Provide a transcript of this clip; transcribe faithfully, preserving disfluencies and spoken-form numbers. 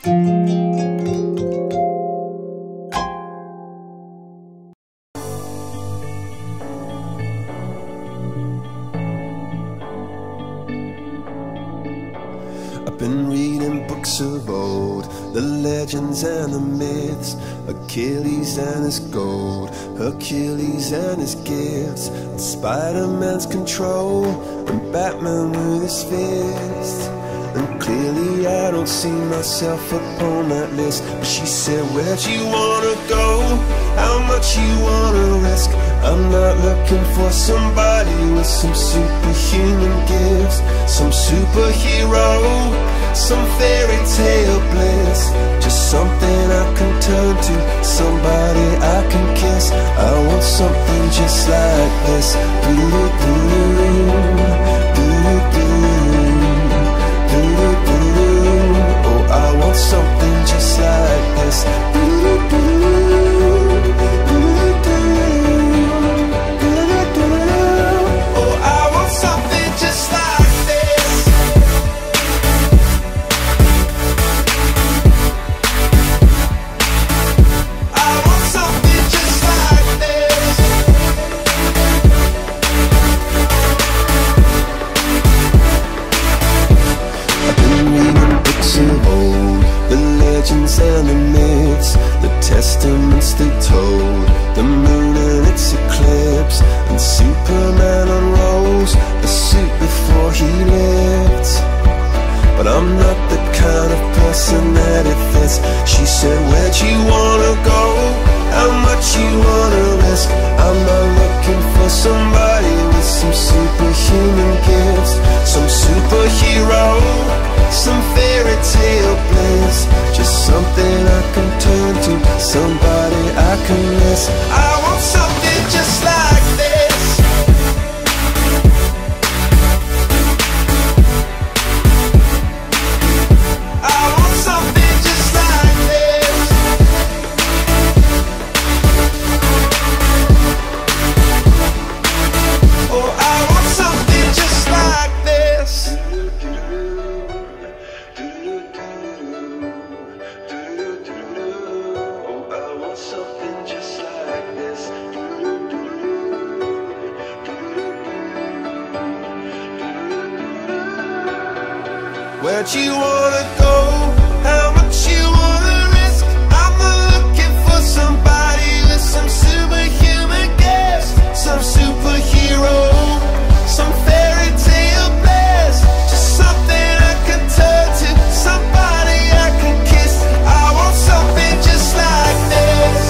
I've been reading books of old, the legends and the myths, Achilles and his gold, Hercules and his gifts, and Spider-Man's control, and Batman with his fist. And clearly I don't see myself upon that list. But she said, where'd you wanna go? How much you wanna risk? I'm not looking for somebody with some superhuman gifts, some superhero, some fairy tale bliss. Just something I can turn to, somebody I can kiss. I want something just like this. Doo-doo-doo, doo-doo-doo, doo-doo-doo. Oh, I want something just like this. Doo-doo-doo, doo-doo-doo. And the myths, the testaments they told, the moon and its eclipse, and Superman unrolls a suit before he lived. But I'm not the kind of person that it fits. She said, where'd you wanna go? How much you wanna risk? I'm not looking for somebody with some superhuman gifts, some superhero, some fairy tale bliss. Just something I can turn to, somebody I can miss. I want something just like this. I want something just like this. Oh, I want something just like this. Where'd you wanna go? How much you wanna risk? I'm not looking for somebody with some superhuman gifts, some superhero, some fairy tale bliss. Just something I can turn to, somebody I can kiss. I want something just like this.